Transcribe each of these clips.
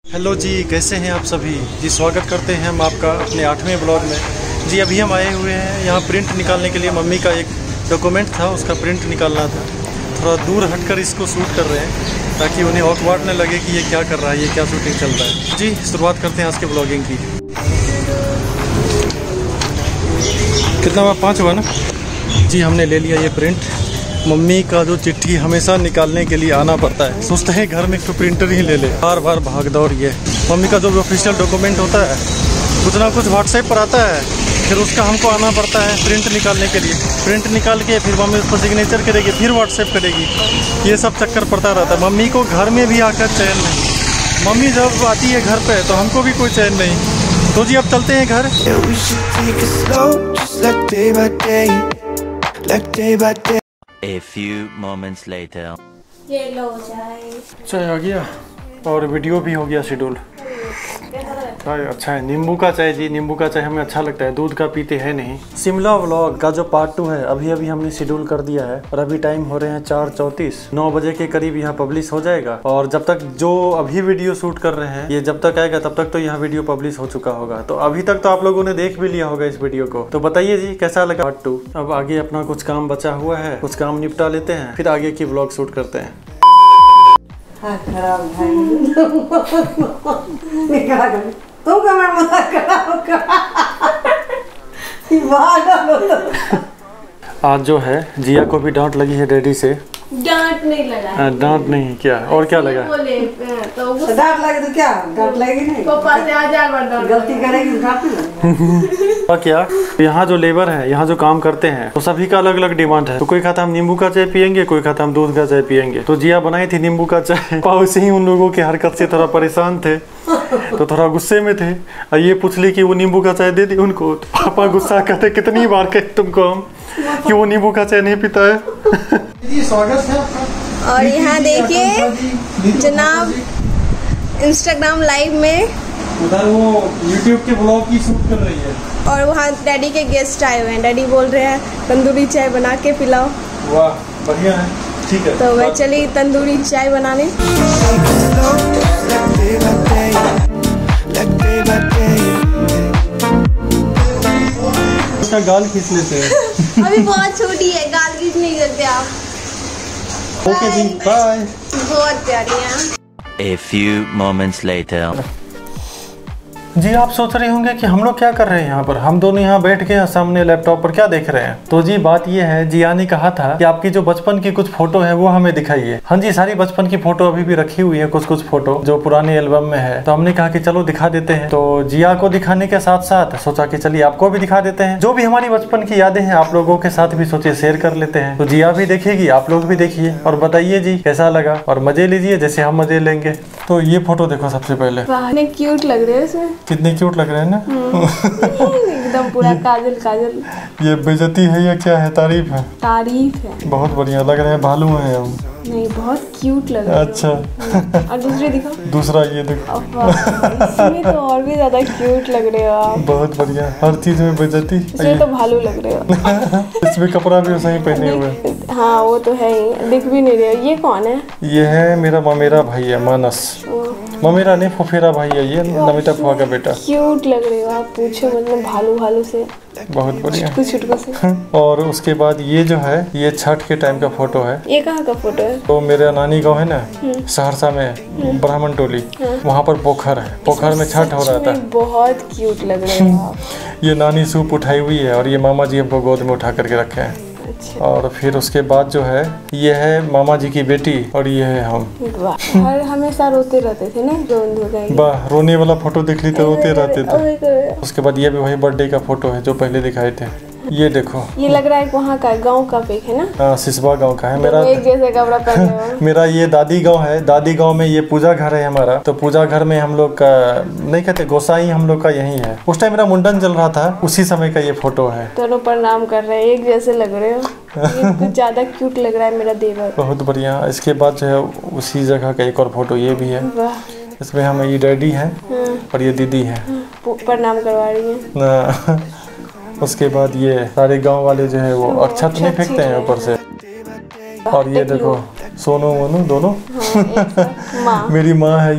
Hello जी, कैसे हैं आप सभी जी। स्वागत करते हैं हम आपका अपने 8वें ब्लॉग में जी। अभी हम आए हुए हैं यहाँ प्रिंट निकालने के लिए। मम्मी का एक डॉक्यूमेंट था, उसका प्रिंट निकालना था। थोड़ा दूर हटकर इसको शूट कर रहे हैं ताकि उन्हें ऑकवर्ड न लगे कि ये क्या कर रहा है, ये क्या शूटिंग चल रहा है जी। शुरुआत करते हैं आज के ब्लॉगिंग की। कितना हुआ? 5 हुआ ना जी। हमने ले लिया ये प्रिंट। मम्मी का जो चिट्ठी हमेशा निकालने के लिए आना पड़ता है, सोचते हैं घर में एक तो प्रिंटर ही ले ले, बार बार भाग दौड़। ये मम्मी का जो भी ऑफिशियल डॉक्यूमेंट होता है कुछ ना कुछ व्हाट्सएप पर आता है, फिर उसका हमको आना पड़ता है प्रिंट निकालने के लिए। प्रिंट निकाल के फिर मम्मी उस पर सिग्नेचर करेगी, फिर व्हाट्सएप करेगी। ये सब चक्कर पड़ता रहता है। मम्मी को घर में भी आकर चैन नहीं। मम्मी जब आती है घर पे तो हमको भी कोई चैन नहीं। तो जी अब चलते हैं घर। A few moments later. ये लो चाय। चाय आ गया और वीडियो भी हो गया शेड्यूल। चाय अच्छा है, नींबू का चाय जी। नींबू का चाय हमें अच्छा लगता है, दूध का पीते हैं नहीं। शिमला व्लॉग का जो पार्ट 2 है अभी हमने शेड्यूल कर दिया है और अभी टाइम हो रहे हैं 4:34। 9 बजे के करीब यहाँ पब्लिश हो जाएगा। और जब तक जो अभी वीडियो शूट कर रहे हैं ये जब तक आएगा तब तक तो यहाँ वीडियो पब्लिश हो चुका होगा। तो अभी तक तो आप लोगों ने देख भी लिया होगा इस वीडियो को। तो बताइए जी कैसा लगा पार्ट 2। अब आगे अपना कुछ काम बचा हुआ है, कुछ काम निपटा लेते हैं, फिर आगे की व्लॉग शूट करते हैं। खराब भाई तो कमर मत आज जो है जिया को भी डांट लगी है डैडी से। डांट नहीं लगा। डांट नहीं क्या और क्या लगा? बोले तो डांट लगे तो क्या डांट लगेगी नहीं। पापा से 1000 बार डांट। गलती करेगी तो डांट नहीं। क्या यहाँ जो लेबर है, यहाँ जो काम करते हैं तो सभी का अलग अलग डिमांड है। तो कोई कहता हम नींबू का चाय पियेंगे, कोई कहता हम दूध का चाय पियेंगे। तो जिया बनाई थी नींबू का चाय। वैसे ही उन लोगों की हरकत से थोड़ा परेशान थे तो थोड़ा गुस्से में थे। और ये पूछ ली कि वो नींबू का चाय दे दी उनको। तो पापा गुस्सा कहते कितनी बार कहे तुमको हम कि वो नींबू का चाय नहीं पीता है। स्वागत है आपका। और यहाँ देखिए जनाब इंस्टाग्राम लाइव में उधर वो यूट्यूब के ब्लॉग की शूट कर रही है। और वहाँ डैडी के गेस्ट आए हुए हैं। डैडी बोल रहे हैं तंदूरी चाय बना के पिलाओ। वाह बढ़िया है, ठीक है। तो मैं चली तंदूरी चाय बनाने। उसका गाल खींच लेते हैं। अभी बहुत छोटी है, गाल खींच नहीं करते आप। ओके जी बाय। बहुत प्यारी है। A few moments later. जी आप सोच रहे होंगे कि हम लोग क्या कर रहे हैं यहाँ पर। हम दोनों यहाँ बैठ के सामने लैपटॉप पर क्या देख रहे हैं। तो जी बात ये है, जिया ने कहा था कि आपकी जो बचपन की कुछ फोटो है वो हमें दिखाइए। हाँ जी, सारी बचपन की फोटो अभी भी रखी हुई है, कुछ कुछ फोटो जो पुराने एल्बम में है। तो हमने कहा कि चलो दिखा देते हैं। तो जिया को दिखाने के साथ साथ सोचा कि चलिए आपको भी दिखा देते हैं। जो भी हमारी बचपन की यादें हैं आप लोगों के साथ भी सोचे शेयर कर लेते हैं। तो जिया भी देखेगी, आप लोग भी देखिए और बताइए जी कैसा लगा और मजे लीजिए जैसे हम मजे लेंगे। तो ये फोटो देखो सबसे पहले, कितने क्यूट लग रहे हैं इसमें। कितने क्यूट लग रहे हैं ना। एकदम पूरा काजल काजल। ये बेइज्जती है या क्या है? तारीफ है। तारीफ है। बहुत बढ़िया लग रहे हैं, भालू हैं हम। नहीं बहुत क्यूट लग रहा है। अच्छा और दूसरे दिखाओ। दूसरा ये देखो। इसमें तो और भी ज्यादा क्यूट लग रहे हो आप। बहुत बढ़िया, हर चीज में बेइज्जती। इसमें तो भालू लग रहे हो। इसमें कपड़ा भी वैसे ही पहने हुए। हाँ वो तो है ही, दिख भी नहीं रहे हो। ये कौन है? ये है मेरा ममेरा भाई है, मानस। ममेरा नहीं, फुफेरा भाई है ये, नमिता फुआ का बेटा। क्यूट लग रहे हो आप, पूछो मतलब भालू भालू से। बहुत बढ़िया। छुटकू से। और उसके बाद ये जो है ये छठ के टाइम का फोटो है। ये कहाँ का फोटो है? तो मेरा नानी गाँव है ना सहरसा में, ब्राह्मण टोली, वहाँ पर पोखर है। पोखर में छठ हो रहा था। बहुत क्यूट लग रहे हो आप। ये नानी सूप उठाई हुई है और ये मामा जी हमको गोद में उठा करके रखे हैं। अच्छा। और फिर उसके बाद जो है ये है मामा जी की बेटी और ये है हम। हर हमेशा रोते रहते थे ना, वाह रोने वाला फोटो देख ली तो रोते रहते थे। उसके बाद ये भी वही बर्थडे का फोटो है जो पहले दिखाए थे। ये देखो, ये लग रहा है वहाँ का गांव का पिक है ना। हाँ सिसवा गांव का है। मेरा एक जैसे कपड़ा पहने हो। मेरा ये दादी गांव है। दादी गांव में ये पूजा घर है हमारा। तो पूजा घर में हम लोग का नहीं कहते, गोसाई हम लोग का यही है। उस टाइम मेरा मुंडन चल रहा था, उसी समय का ये फोटो है। दोनों प्रणाम कर रहे हैं, एक जैसे लग रहे हो। ये कुछ ज्यादा क्यूट लग रहा है मेरा देवर। बहुत बढ़िया। इसके बाद जो है उसी जगह का एक और फोटो ये भी है। इसमें हम ये डैडी है और ये दीदी है, प्रणाम करवा रही है। उसके बाद ये सारे गांव वाले जो है वो अक्षत नहीं फेंकते हैं ऊपर से। और ये देखो सोनू मोनू दोनों। हाँ, मेरी माँ है ये।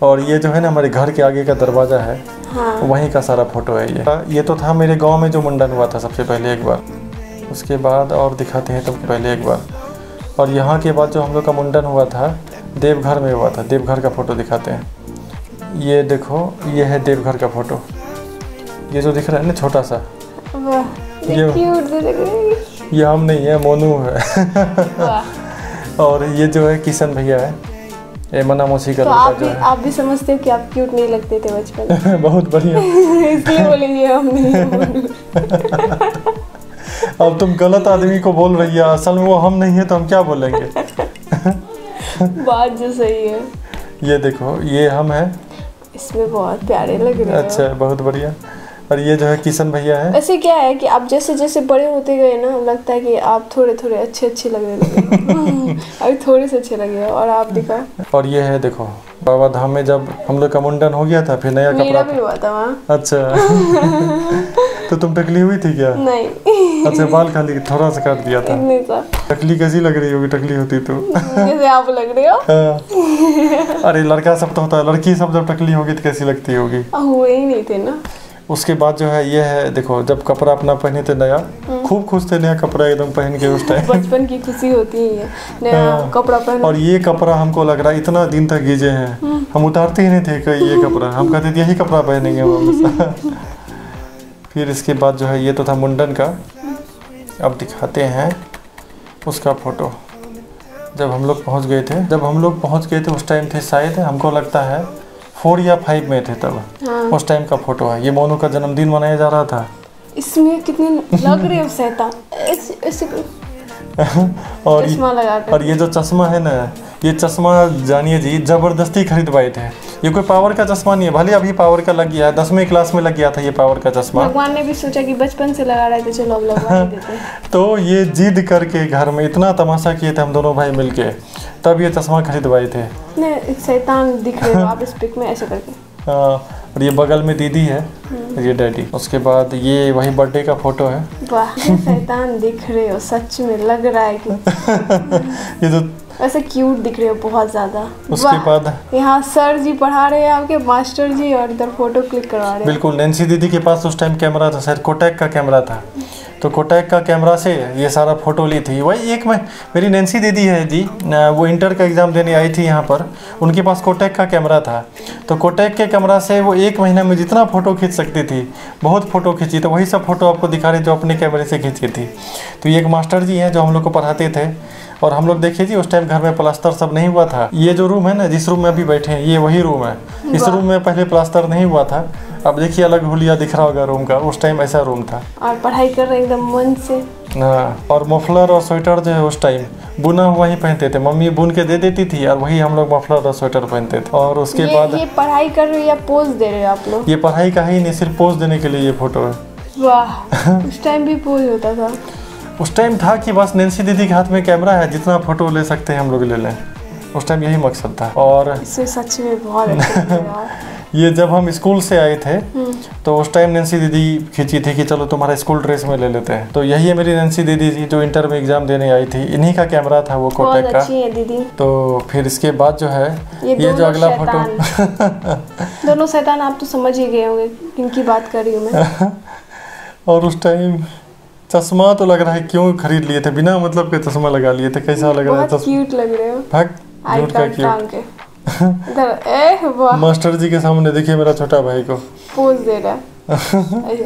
और ये जो है ना हमारे घर के आगे का दरवाज़ा है, हाँ। वहीं का सारा फोटो है ये तो था मेरे गांव में जो मुंडन हुआ था सबसे पहले एक बार, उसके बाद और दिखाते हैं तो पहले एक बार, और यहाँ के बाद जो हम लोग का मुंडन हुआ था देवघर में हुआ था, देवघर का फ़ोटो दिखाते हैं। ये देखो, ये है देवघर का फ़ोटो, ये जो दिख रहा है ना छोटा सा, वाह, ये क्यूट से लग रही है। ये हम नहीं है, मोनू है। और ये जो है किशन भैया है, ये मना मौसी का तो लड़का जो है। आप भी समझते हो कि आप क्यूट नहीं लगते थे बचपन में। बहुत बढ़िया। इसलिए बोलेंगे हम नहीं। अब तुम गलत आदमी को बोल रही है, असल में वो हम नहीं है तो हम क्या बोलेंगे। बात जो सही है। ये देखो, ये हम हैं। इसमें बहुत प्यारे लग रहे हो। अच्छा, बहुत बढ़िया। और ये जो है किशन भैया है। ऐसे क्या है कि आप जैसे जैसे बड़े होते गए ना, लगता है कि आप थोड़े थोड़े अच्छे लगने लगे। अभी थोड़े से अच्छे लगे और आप दिखाओ। और ये है देखो, बाबा धाम में जब हम लोग का मुंडन हो गया था, फिर नया कपड़ा। मेरा भी हुआ था वहाँ। अच्छा। तो तुम टकली हुई थी क्या? नहीं। अच्छा, बाल खाली थोड़ा सा काट दिया था। इतने सा। टकली कैसी लग रही होगी टकली होती तो? जैसे आप लग रहे हो। हाँ। अरे लड़का सब तो होता है, लड़की सब जब टकली होगी तो कैसी लगती होगी? हुए ही नहीं थे ना। उसके बाद जो है ये है देखो, जब कपड़ा अपना पहने थे नया, खूब खुश थे नया कपड़ा एकदम पहन के उस टाइम। बचपन की खुशी होती ही है नया कपड़ा पहन। और ये कपड़ा हमको लग रहा है इतना दिन तक गीजे हैं, हम उतारते ही नहीं थे कि ये कपड़ा, हम कहते थे यही कपड़ा पहनेंगे हमेशा। फिर इसके बाद जो है ये तो था मुंडन का। अब दिखाते हैं उसका फोटो। जब हम लोग पहुंच गए थे उस टाइम थे शायद, हमको लगता है 4 या 5 में थे तब। हाँ। उस टाइम का फोटो है। ये मोनू का जन्मदिन मनाया जा रहा था। इसमें कितने लग रहे हो शैतान। ऐसे और चश्मा लगा कर। और ये जो चश्मा है ना, ये चश्मा जानिए जी जबरदस्ती खरीदवाए थे। ये कोई पावर का चश्मा नहीं है, भले अभी पावर का लग गया है, 10वीं क्लास में लग गया था ये पावर का चश्मा। भगवान ने भी सोचा कि बचपन से लगा रहे थे, चलो अब लगवा ही देते हैं। तो ये जिद करके घर में इतना तमाशा किए थे हम दोनों भाई मिलके, तब ये चश्मा खरीदवाए थे। नहीं, शैतान दिख रहे हो आप इस पिक में ऐसे करके। हाँ। और ये बगल में दीदी है, ये डैडी। उसके बाद ये वही बर्थडे का फोटो है। वाह, शैतान दिख रहे हो, सच में लग रहा है कि ये जो वैसे क्यूट दिख रहे हो बहुत ज्यादा। उसके बाद यहाँ सर जी पढ़ा रहे हैं आपके, मास्टर जी, और इधर फोटो क्लिक करवा रहे हैं। बिल्कुल। नैन्सी दीदी के पास उस टाइम कैमरा था, शायद कोटैक का कैमरा था, तो कोटैक का कैमरा से ये सारा फोटो ली थी। वही एक मेरी नैन्सी दीदी है जी, वो इंटर का एग्ज़ाम देने आई थी यहाँ पर, उनके पास कोटैक का कैमरा था, तो कोटैक के कैमरा से वो 1 महीना में जितना फ़ोटो खींच सकती थी, बहुत फ़ोटो खींची। तो वही सब फ़ोटो आपको दिखा रहे जो अपने कैमरे से खींची थी। तो ये एक मास्टर जी हैं जो हम लोग को पढ़ाते थे। और हम लोग देखिए जी उस टाइम घर में प्लास्टर सब नहीं हुआ था। ये जो रूम है ना, जिस रूम में अभी बैठे हैं, ये वही रूम है। इस रूम में पहले प्लास्टर नहीं हुआ था। अब देखिए अलग हुलिया दिख रहा होगा रूम का, उस टाइम ऐसा रूम था। और पढ़ाई कर रहे हैं एकदम मन से। हाँ। और मफलर और स्वेटर जो है उस टाइम बुना हुआ ही पहनते थे, मम्मी बुन के दे देती थी और वही हम लोग मफलर और स्वेटर पहनते थे। और उसके बाद ये पढ़ाई कर रहे हो या पोज दे रहे हो आप लोग? ये पढ़ाई का ही नहीं, सिर्फ पोज देने के लिए ये फोटो है। वाह, उस टाइम भी पोज होता था। उस टाइम था कि बस नैन्सी दीदी के हाथ में कैमरा है, जितना फोटो ले सकते हैं हम लोग ले लें, उस टाइम यही मकसद था। और इससे सच में बहुत अच्छा लगा यार। ये जब हम स्कूल से आए थे तो उस टाइम नैन्सी दीदी खींची थी कि चलो तुम्हारा स्कूल ड्रेस में ले लेते हैं। तो यही है मेरी नैन्सी दीदी जी जो इंटर में एग्जाम देने आई थी, इन्हीं का कैमरा था वो कोटैक का। अच्छी है दीदी। तो फिर इसके बाद जो है ये जो अगला फोटो दोनों शैतान आप तो समझ ही गए होंगे किनकी बात कर रही हूँ मैं। और उस टाइम चश्मा तो लग रहा है क्यों खरीद लिए थे, बिना मतलब के चश्मा लगा लिए थे, कैसा लग रहा है बहुत क्यूट लग रहे हो। भाग झूठ का क्यूट। इधर वाह, मास्टर जी के सामने देखिए मेरा छोटा भाई को पोज दे रहा है।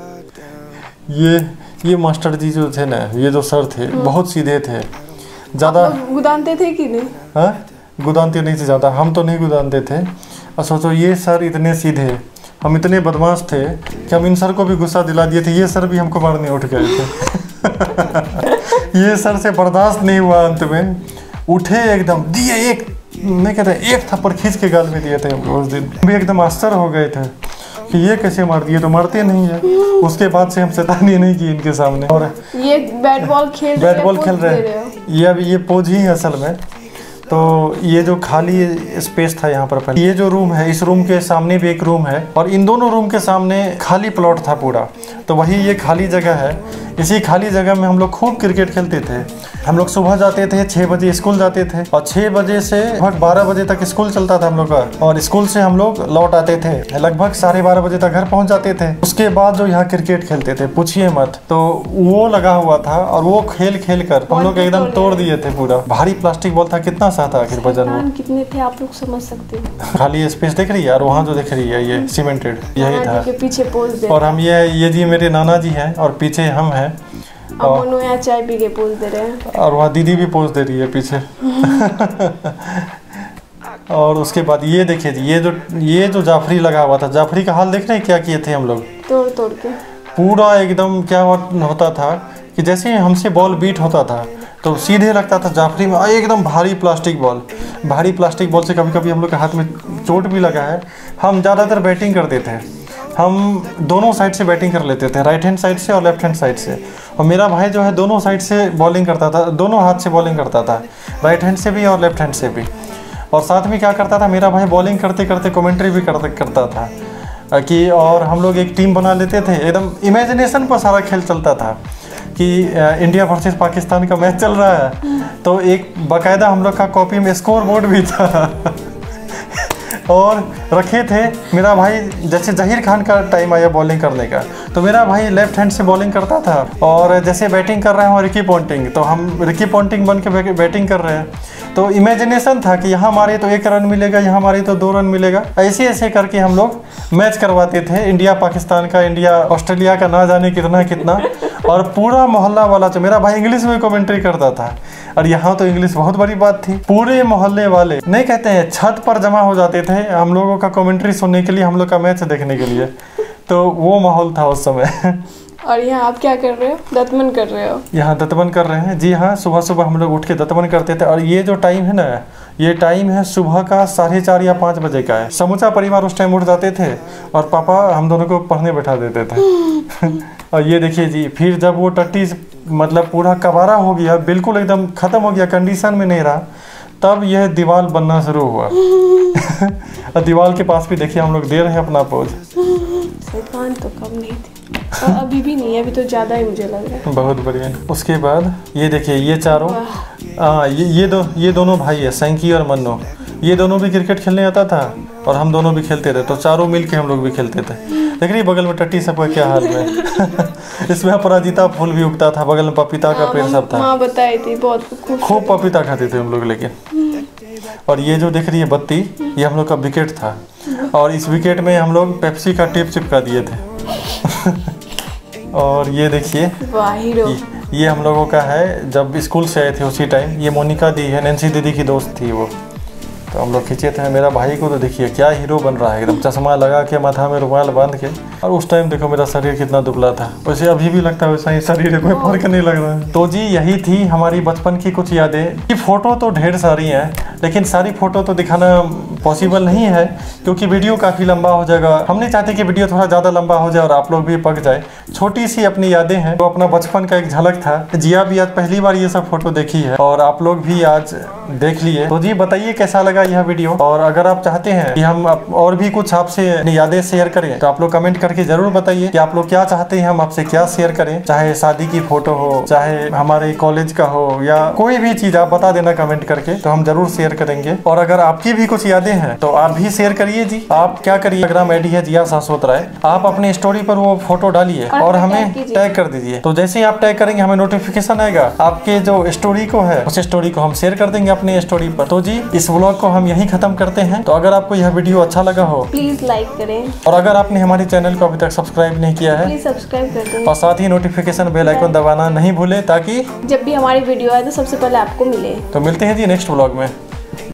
ये मास्टर जी जो थे ना, ये जो सर थे बहुत सीधे थे, ज्यादा गुदानते थे कि नहीं? हाँ, गुदानते नहीं थे ज्यादा, हम तो नहीं गुदानते थे। और सोचो ये सर इतने सीधे, हम इतने बदमाश थे कि हम इन सर को भी गुस्सा दिला दिए थे, ये सर भी हमको मारने उठ गए थे। ये सर से बर्दाश्त नहीं हुआ, अंत में उठे एकदम दिए एक, नहीं कहते एक थप्पड़ खींच के गाल में दिए थे हमको। उस दिन भी एकदम आश्चर्य हो गए थे कि ये कैसे मार दिए, तो मारते नहीं है। उसके बाद से हम शैतानी नहीं की इनके सामने। और ये बैट बॉल खेल रहे हैं, ये अभी ये पोज ही है असल में। तो ये जो खाली स्पेस था यहाँ पर पहले, ये जो रूम है, इस रूम के सामने भी एक रूम है और इन दोनों रूम के सामने खाली प्लॉट था पूरा। तो वही ये खाली जगह है, इसी खाली जगह में हम लोग खूब क्रिकेट खेलते थे। हम लोग सुबह जाते थे, 6 बजे स्कूल जाते थे और 6 बजे से लगभग 12 बजे तक स्कूल चलता था हम लोग का। और स्कूल से हम लोग लौट आते थे, लगभग 12:30 बजे तक घर पहुंच जाते थे। उसके बाद जो यहाँ क्रिकेट खेलते थे पूछिए मत, तो वो लगा हुआ था और वो खेल खेल कर हम लोग एकदम तोड़ दिए थे पूरा। भारी प्लास्टिक बॉल था, कितना सा था आखिर वजन वो? कितने थे आप लोग समझ सकते हो। खाली स्पेस दिख रही है और वहाँ जो दिख रही है ये सीमेंटेड, यही था। पीछे पोज दे, और हम ये जी मेरे नाना जी हैं और पीछे हम हैं। और यहाँ चाय पी के पोज दे रहे हैं और वहाँ दीदी भी पोज दे रही है पीछे। और उसके बाद ये देखिए जी, ये जो जाफरी लगा हुआ था, जाफरी का हाल देख रहे हैं क्या किए थे हम लोग? तोड़ तोड़ के पूरा एकदम क्या होता था कि जैसे हमसे बॉल बीट होता था तो सीधे लगता था जाफरी में एकदम भारी प्लास्टिक बॉल। भारी प्लास्टिक बॉल से कभी कभी हम लोग के हाथ में चोट भी लगा है। हम ज़्यादातर बैटिंग करते थे, हम दोनों साइड से बैटिंग कर लेते थे, राइट हैंड साइड से और लेफ्ट हैंड साइड से। और मेरा भाई जो है दोनों साइड से बॉलिंग करता था, दोनों हाथ से बॉलिंग करता था, राइट हैंड से भी और लेफ्ट हैंड से भी। और साथ में क्या करता था, मेरा भाई बॉलिंग करते करते कमेंट्री भी करता था कि, और हम लोग एक टीम बना लेते थे। एकदम इमेजिनेशन पर सारा खेल चलता था कि इंडिया वर्सेस पाकिस्तान का मैच चल रहा है, तो एक बाकायदा हम लोग का कॉपी में स्कोर बोर्ड भी था और रखे थे। मेरा भाई जैसे जहीर खान का टाइम आया बॉलिंग करने का, तो मेरा भाई लेफ्ट हैंड से बॉलिंग करता था। और जैसे बैटिंग कर रहे हैं रिकी पॉन्टिंग, तो हम रिकी पॉन्टिंग बन के बैटिंग कर रहे हैं। तो इमेजिनेशन था कि यहाँ मारे तो 1 रन मिलेगा, यहाँ मारे तो 2 रन मिलेगा। ऐसे ऐसे करके हम लोग मैच करवाते थे, इंडिया पाकिस्तान का, इंडिया ऑस्ट्रेलिया का, ना जाने कितना। और पूरा मोहल्ला वाला, तो मेरा भाई इंग्लिश में कमेंट्री करता था और यहाँ तो इंग्लिश बहुत बड़ी बात थी। पूरे मोहल्ले वाले नहीं कहते हैं, छत पर जमा हो जाते थे हम लोगों का कमेंट्री सुनने के लिए, हम लोग का मैच देखने के लिए। तो वो माहौल था उस समय। और यहाँ आप क्या कर रहे हो? दतमन कर रहे हो? यहाँ दतमन कर रहे हैं जी हाँ। सुबह सुबह हम लोग उठ के दतमन करते थे। और ये जो टाइम है ना, ये टाइम है सुबह का 4:30 या 5 बजे का है। समूचा परिवार उस टाइम उठ जाते थे और पापा हम दोनों को पढ़ने बैठा देते थे। और ये देखिए जी, फिर जब वो टट्टी मतलब पूरा कबारा हो गया, बिल्कुल एकदम ख़त्म हो गया, कंडीशन में नहीं रहा, तब यह दीवार बनना शुरू हुआ। और दीवार के पास भी देखिए हम लोग दे रहे हैं अपना पोज। शैतान तो कम नहीं थे, और अभी भी नहीं है, अभी तो ज़्यादा ही मुझे लग रहा है। बहुत बढ़िया। उसके बाद ये देखिए, ये चारों ये दोनों भाई है, सैंकी और मन्नू। ये दोनों भी क्रिकेट खेलने आता था और हम दोनों भी खेलते थे, तो चारों मिल के हम लोग भी खेलते थे। देख रही बगल में टट्टी सब का क्या हाल में। इसमें अपराजिता फूल भी उगता था, बगल में पपीता का पेड़ सब था। माँ बताई थी, बहुत खूब पपीता खाते थे हम लोग। लेकिन और ये जो दिख रही है बत्ती, ये हम लोग का विकेट था और इस विकेट में हम लोग पेप्सी का टेप चिपका दिए थे। और ये देखिए, ये हम लोगों का है, जब स्कूल से आए थे उसी टाइम। ये मोनिका दी है, नैन्सी दीदी की दोस्त थी वो, तो हम लोग खींचे थे। मेरा भाई को तो देखिए क्या हीरो बन रहा है, एकदम चश्मा लगा के, माथा में रुमाल बांध के। और उस टाइम देखो मेरा शरीर कितना दुबला था, वैसे अभी भी लगता है वैसा ही शरीर है, कोई फर्क नहीं लग रहा है। तो जी यही थी हमारी बचपन की कुछ यादें। ये फोटो तो ढेर सारी हैं, लेकिन सारी फोटो तो दिखाना पॉसिबल नहीं है क्योंकि वीडियो काफ़ी लंबा हो जाएगा। हम नहीं चाहते कि वीडियो थोड़ा ज़्यादा लंबा हो जाए और आप लोग भी पक जाए। छोटी सी अपनी यादें हैं, तो अपना बचपन का एक झलक था। जिया भी आज पहली बार ये सब फोटो देखी है और आप लोग भी आज देख लिए। तो जी बताइए कैसा लगा यह वीडियो, और अगर आप चाहते हैं कि हम और भी कुछ आपसे अपनी यादें शेयर करें तो आप लोग कमेंट करके जरूर बताइए कि आप लोग क्या चाहते हैं हम आपसे क्या शेयर करें। चाहे शादी की फोटो हो, चाहे हमारे कॉलेज का हो, या कोई भी चीज आप बता देना कमेंट करके, तो हम जरूर शेयर करेंगे। और अगर आपकी भी कुछ यादें हैं तो आप भी शेयर करिए जी। आप क्या करिए, इंस्टाग्राम आईडी है जिया शाश्वत राय, आप अपने स्टोरी पर वो फोटो डालिए और हमें टैग कर दीजिए। तो जैसे ही आप टैग करेंगे हमें नोटिफिकेशन आएगा, आपके जो स्टोरी को है उस स्टोरी को हम शेयर कर देंगे अपने स्टोरी पर। तो जी इस व्लॉग को हम यहीं खत्म करते हैं। तो अगर आपको यह वीडियो अच्छा लगा हो प्लीज लाइक करें, और अगर आपने हमारे चैनल को अभी तक सब्सक्राइब नहीं किया है प्लीज सब्सक्राइब कर दें, और साथ ही नोटिफिकेशन बेल आइकन दबाना नहीं भूले, ताकि जब भी हमारी वीडियो आए तो सबसे पहले आपको मिले। तो मिलते हैं जी नेक्स्ट व्लॉग में।